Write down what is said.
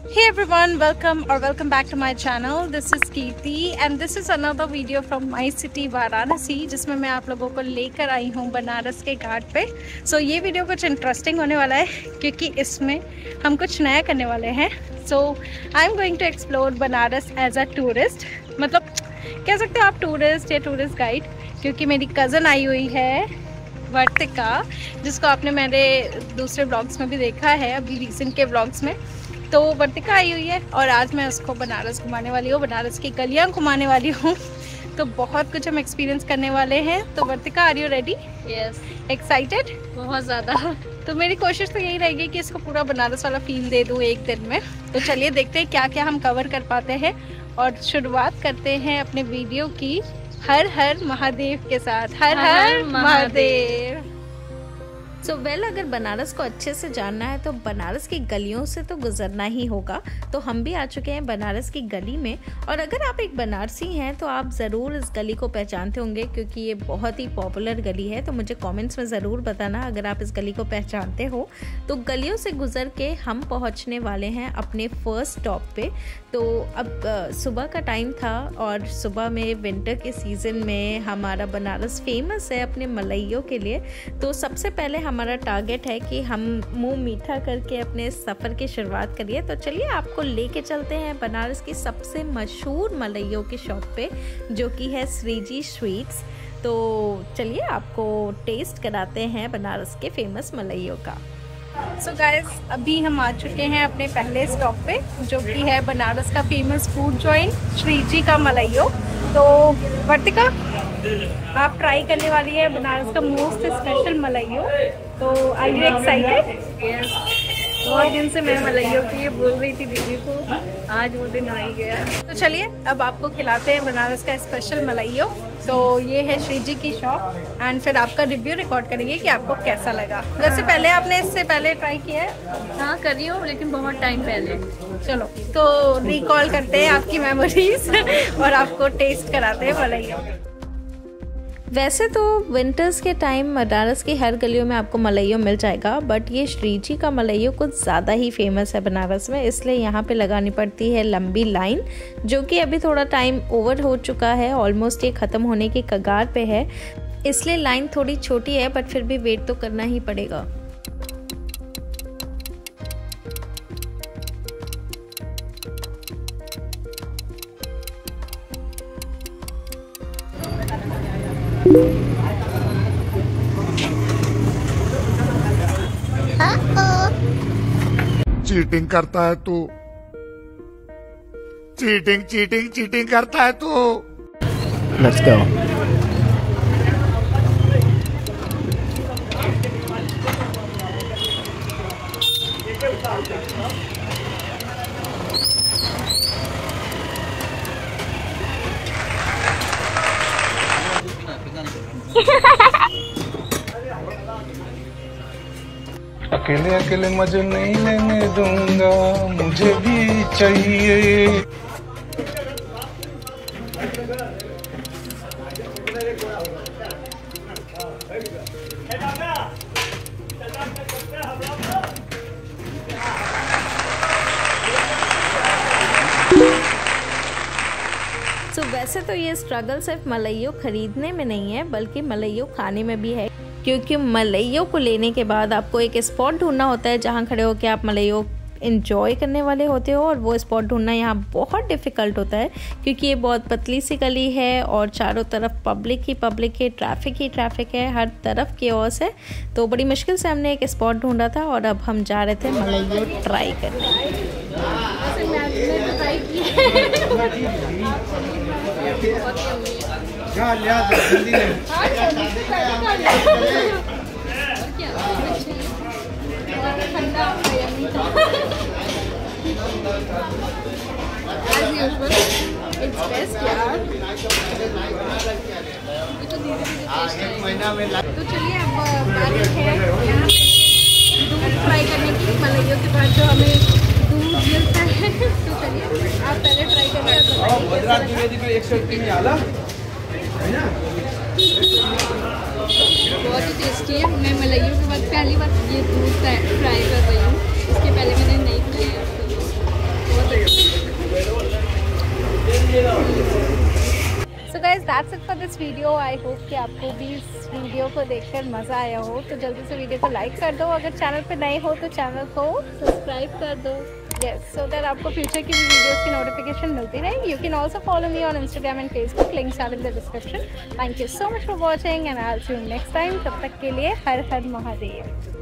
Hey everyone, welcome back to my channel. This is Kirti and this is another video from my city Varanasi, जिसमें मैं आप लोगों को लेकर आई हूँ बनारस के घाट पे। ये वीडियो कुछ इंटरेस्टिंग होने वाला है क्योंकि इसमें हम कुछ नया करने वाले हैं। I am going to explore Banaras as a tourist, मतलब कह सकते हो आप टूरिस्ट या टूरिस्ट गाइड, क्योंकि मेरी कज़न आई हुई है वर्तिका, जिसको आपने मेरे दूसरे ब्लॉग्स में भी देखा है, अभी रिसेंट के ब्लॉग्स में। तो वर्तिका आई हुई है और आज मैं उसको बनारस घुमाने वाली हूँ, बनारस की गलियाँ घुमाने वाली हूँ। तो बहुत कुछ हम एक्सपीरियंस करने वाले हैं। तो Vartika, are you ready? Yes, excited? बहुत ज़्यादा। तो मेरी कोशिश तो यही रहेगी कि इसको पूरा बनारस वाला फील दे दूँ एक दिन में। तो चलिए देखते हैं क्या क्या हम कवर कर पाते हैं और शुरुआत करते हैं अपने वीडियो की हर हर महादेव के साथ। हर हर महादेव। अगर बनारस को अच्छे से जानना है तो बनारस की गलियों से तो गुजरना ही होगा। तो हम भी आ चुके हैं बनारस की गली में, और अगर आप एक बनारसी हैं तो आप ज़रूर इस गली को पहचानते होंगे क्योंकि ये बहुत ही पॉपुलर गली है। तो मुझे कमेंट्स में ज़रूर बताना अगर आप इस गली को पहचानते हो। तो गलियों से गुजर के हम पहुँचने वाले हैं अपने फर्स्ट स्टॉप पे। तो अब सुबह का टाइम था और सुबह में विंटर के सीज़न में हमारा बनारस फेमस है अपने मलइयों के लिए। तो सबसे पहले हमारा टारगेट है कि हम मुंह मीठा करके अपने सफ़र की शुरुआत करिए। तो चलिए आपको लेके चलते हैं बनारस की सबसे मशहूर मलइयों की शॉप पे, जो कि है श्रीजी स्वीट्स। तो चलिए आपको टेस्ट कराते हैं बनारस के फेमस मलइयों का। गाइस, अभी हम आ चुके हैं अपने पहले स्टॉप पे, जो कि है बनारस का फेमस फूड जॉइंट श्रीजी का मलइयो। तो वर्तिका, आप ट्राई करने वाली है बनारस का मोस्ट स्पेशल मलइयो। तो आर यू एक्साइटेड? बहुत दिन से मैं मलइयों के लिए बोल रही थी दीदी को, आज वो दिन आ ही गया। तो चलिए अब आपको खिलाते हैं बनारस का स्पेशल मलइयो। तो ये है श्रीजी की शॉप एंड फिर आपका रिव्यू रिकॉर्ड करेंगे कि आपको कैसा लगा। वैसे पहले आपने इससे पहले ट्राई किया है? हाँ, कर रही हूँ, लेकिन बहुत टाइम पहले। चलो तो रिकॉल करते हैं आपकी मेमोरीज और आपको टेस्ट कराते हैं मलइयो। वैसे तो विंटर्स के टाइम बनारस की हर गलियों में आपको मलइयो मिल जाएगा, बट ये श्रीजी का मलइयो कुछ ज़्यादा ही फेमस है बनारस में, इसलिए यहाँ पे लगानी पड़ती है लंबी लाइन, जो कि अभी थोड़ा टाइम ओवर हो चुका है, ऑलमोस्ट ये ख़त्म होने की कगार पे है, इसलिए लाइन थोड़ी छोटी है, बट फिर भी वेट तो करना ही पड़ेगा। चीटिंग करता है तू, चीटिंग करता है तू। Let's go. अकेले अकेले मजे नहीं लेने दूंगा, मुझे भी चाहिए। वैसे तो ये स्ट्रगल सिर्फ मलइयो खरीदने में नहीं है, बल्कि मलइयो खाने में भी है, क्योंकि मलइयो को लेने के बाद आपको एक स्पॉट ढूंढना होता है जहाँ खड़े होकर आप मलइयो इंजॉय करने वाले होते हो, और वो स्पॉट ढूंढना यहाँ बहुत डिफ़िकल्ट होता है क्योंकि ये बहुत पतली सी गली है और चारों तरफ पब्लिक ही ट्रैफिक है, हर तरफ केओस है। तो बड़ी मुश्किल से हमने एक स्पॉट ढूंढा था और अब हम जा रहे थे मलइयो ट्राई करने। तो चलिए अब बारी है यहाँ दूध फ्राई करने की, मलइयो के बाद जो हमें दूध मिलता है। तो चलिए आप पहले ट्राई करिए। बहुत ही टेस्टी है। मैं मलाइयों के बाद पहली बार ये दूध फ्राई कर रही हूँ, इसके पहले मैंने नहीं खाया। That's it for this video. I hope कि आपको भी इस वीडियो को देखकर मज़ा आया हो। तो जल्दी से वीडियो को लाइक कर दो, अगर चैनल पे नए हो तो चैनल को सब्सक्राइब कर दो, यस, सो दैट आपको फ्यूचर की भी वीडियोस की नोटिफिकेशन मिलती रहे। You can also follow me on Instagram and Facebook, links are in the description. Thank you so much for watching and I will see you next time. तब तक के लिए हर हर महादेव।